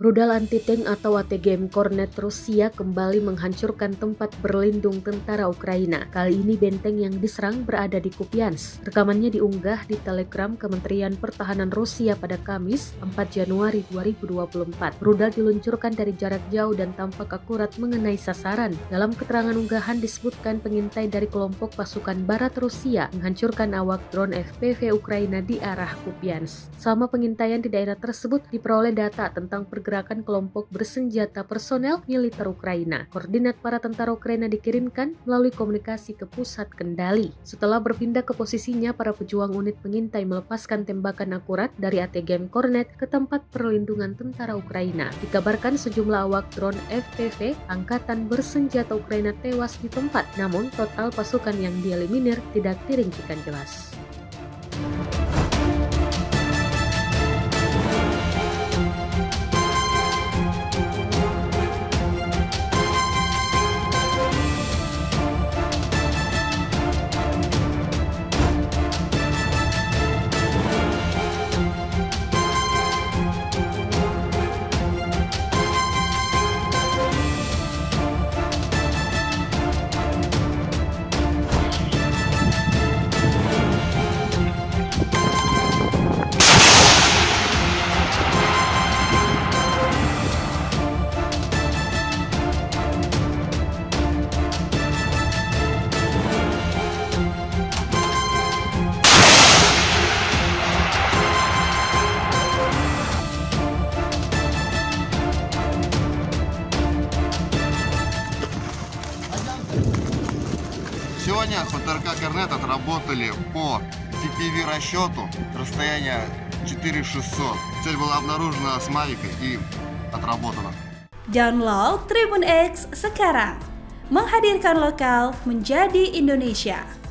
Rudal anti-tank atau ATGM Kornet Rusia kembali menghancurkan tempat berlindung tentara Ukraina. Kali ini benteng yang diserang berada di Kupiansk. Rekamannya diunggah di Telegram Kementerian Pertahanan Rusia pada Kamis 4 Januari 2024. Rudal diluncurkan dari jarak jauh dan tampak akurat mengenai sasaran. Dalam keterangan unggahan disebutkan pengintai dari kelompok pasukan barat Rusia menghancurkan awak drone FPV Ukraina di arah Kupiansk. Selama pengintaian di daerah tersebut diperoleh data tentang pergerakan kelompok bersenjata personel militer Ukraina. Koordinat para tentara Ukraina dikirimkan melalui komunikasi ke pusat kendali. Setelah berpindah ke posisinya, para pejuang unit pengintai melepaskan tembakan akurat dari ATGM Kornet ke tempat perlindungan tentara Ukraina. Dikabarkan sejumlah awak drone FPV angkatan bersenjata Ukraina tewas di tempat, namun total pasukan yang dieliminir tidak dirincikan jelas. Сегодня с ПТРК Корнет отработали по CPV расчету расстояние 4600. Цель была обнаружена с Мавика и отработана. Download Tribun X sekarang, menghadirkan lokal menjadi Indonesia.